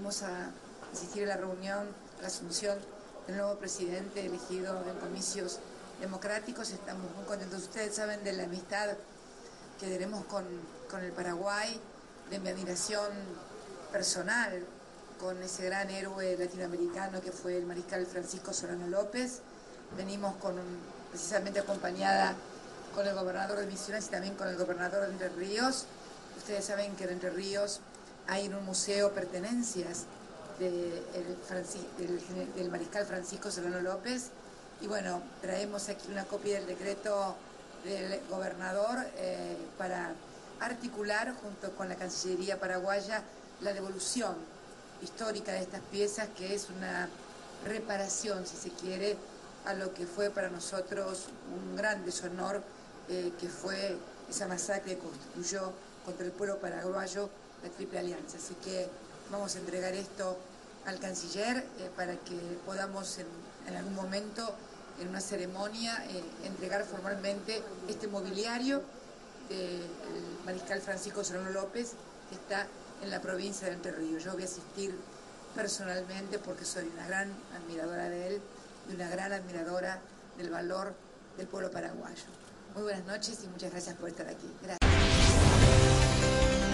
venimos a asistir a la reunión, a la asunción del nuevo presidente elegido en comicios democráticos. Estamos muy contentos. Ustedes saben de la amistad que tenemos con el Paraguay, de mi admiración personal con ese gran héroe latinoamericano que fue el mariscal Francisco Solano López. Venimos precisamente acompañada con el gobernador de Misiones y también con el gobernador de Entre Ríos. Ustedes saben que en Entre Ríos hay en un museo pertenencias del mariscal Francisco Solano López, y bueno, traemos aquí una copia del decreto del gobernador para articular junto con la Cancillería paraguaya la devolución histórica de estas piezas, que es una reparación, si se quiere, a lo que fue para nosotros un gran deshonor, que fue esa masacre que constituyó contra el pueblo paraguayo la Triple Alianza. Así que vamos a entregar esto al canciller para que podamos en algún momento, en una ceremonia, entregar formalmente este mobiliario del mariscal Francisco Solano López, que está en la provincia de Entre Ríos. Yo voy a asistir personalmente porque soy una gran admiradora de él y una gran admiradora del valor del pueblo paraguayo. Muy buenas noches y muchas gracias por estar aquí. Gracias.